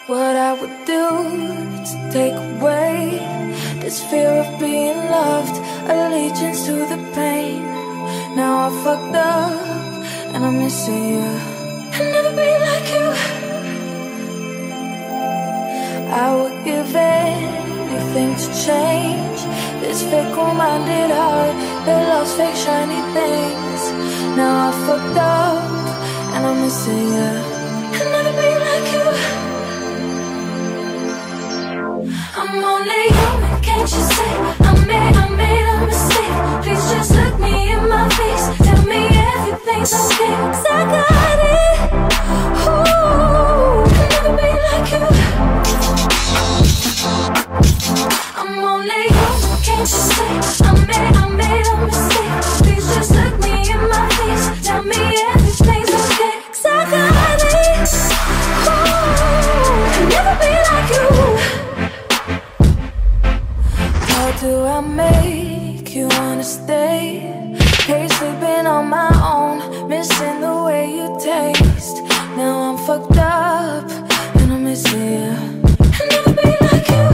what I would do to take away this fear of being loved, allegiance to the pain. Now I fucked up and I'm missing you. I'll never be like you. I would give anything to change this fickle-minded heart that loves fake shiny things. Now I fucked up and I'm missing you. I'll never be like you. I'm only human, can't you see? I made a mistake. Please just look me in my face. Tell me everything's okay, 'cause I got it. Ooh, I'll never be like you. I'm only human, can't you see? I made a mistake. Please just look me in my face. Tell me everything's okay, 'cause I got it. Ooh, I'll never be like you. How do I make you wanna stay? Hate sleeping on my own, missing the way you taste. Now I'm fucked up and I'm missing you. I'll never be like you.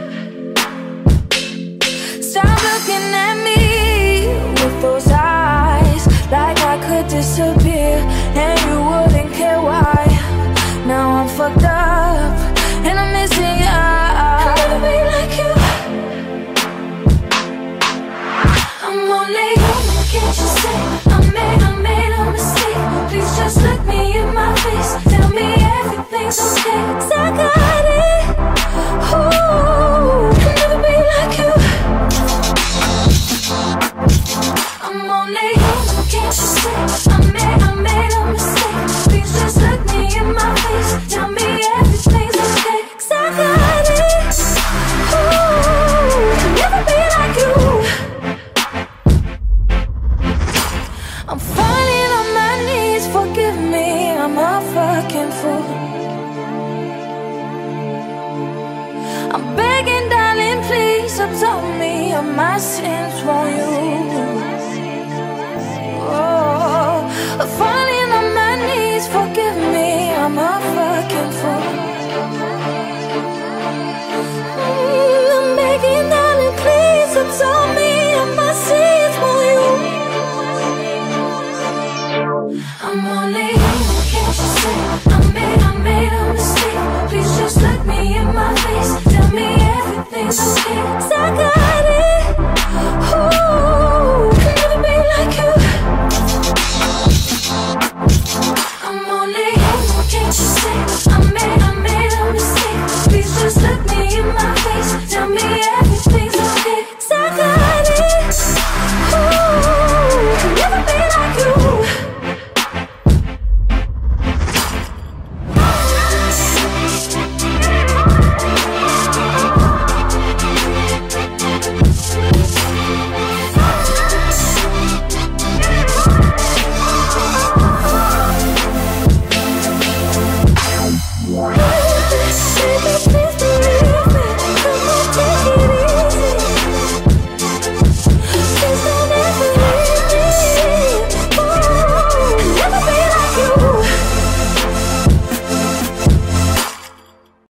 Stop looking at me with those eyes, like I could disappear and you wouldn't care why. Now I'm fucked up and I'm missing you. I'll never be like you. I'm only human, can't you see? I made a mistake. Please just look me in my face. Tell me everything's okay, 'cause I got it. Ooh, I'll never be like you. I'm only human, can't you see? I made a mistake. Please just look me in my face. Tell me everything's okay, 'cause I got it. Ooh, I'll never be like you. I'm falling on my knees, forgive me, I'm a fucking fool. I'm begging, darling, please absolve me of my sins, won't you?